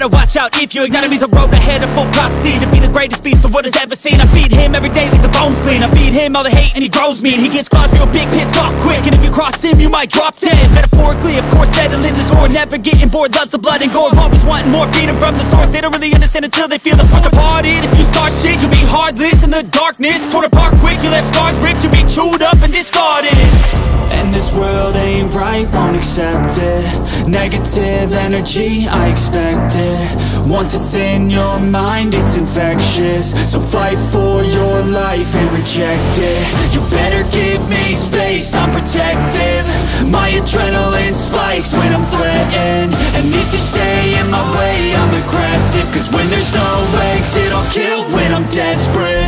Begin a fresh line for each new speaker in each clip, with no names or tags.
better watch out if your enemy's a road ahead of full prophecy to be the greatest beast the world has ever seen. I feed him every day like the bones clean. I feed him all the hate and he grows mean. He gets claws real big, pissed off quick, and if you cross him you might drop dead. Metaphorically, of course, settling the score, never getting bored, loves the blood and gore, always wanting more, feed him from the source. They don't really understand until they feel the force. Departed, if you start shit you'll be heartless in the darkness, torn apart quick, you left scars ripped, you'll be chewed up and discarded. And this world ain't right, won't accept it. Negative energy, I expect it. Once it's in your mind, it's infectious. So fight for your life and reject it. You better give me space, I'm protective. My adrenaline spikes when I'm threatened. And if you stay in my way, I'm aggressive. Cause when there's no exit, I'll kill when I'm desperate.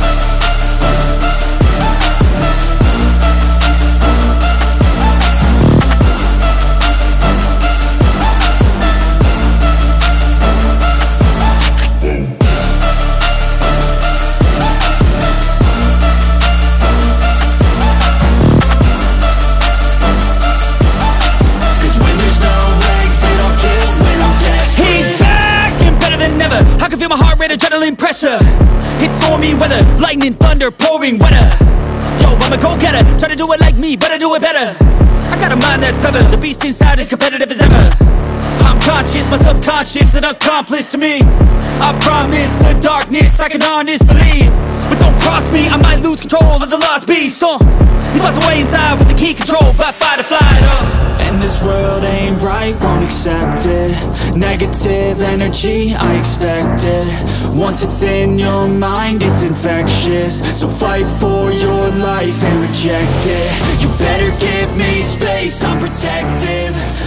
Adrenaline pressure, it's stormy weather, lightning, thunder, pouring weather. Yo, I'm a go-getter, try to do it like me, but I do it better. I got a mind that's clever, the beast inside is competitive as ever. I'm conscious, my subconscious, an accomplice to me. I promise the darkness, I can honest believe. But don't cross me, I might lose control of the lost beast. He's locked away inside with the key controlled by fight or flight. And this world ain't right, won't accept it. Negative energy, I expect it. Once it's in your mind, it's infectious. So fight for your life and reject it. You better give me space, I'm protective.